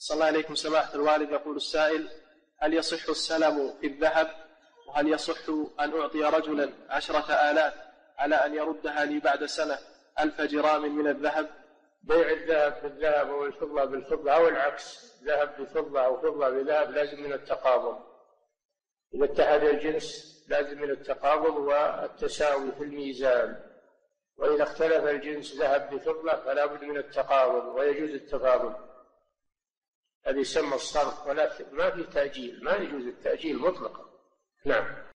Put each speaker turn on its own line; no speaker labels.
صلى الله عليكم سماحة الوالد. يقول السائل: هل يصح السلم في الذهب؟ وهل يصح أن أعطي رجلا 10,000 على أن يردها لي بعد سنة 1000 جرام من الذهب؟
بيع الذهب بالذهب والفضة بالفضة أو العكس، ذهب بفضة أو فضة بذهب لازم من التقابض. إذا اتحد الجنس لازم من التقابض والتساوي في الميزان، وإذا اختلف الجنس ذهب بفضة فلا بد من التقابض ويجوز التفاضل. هذا يسمى الصرف، ولا ما في تأجيل، ما يجوز التأجيل مطلقا. نعم.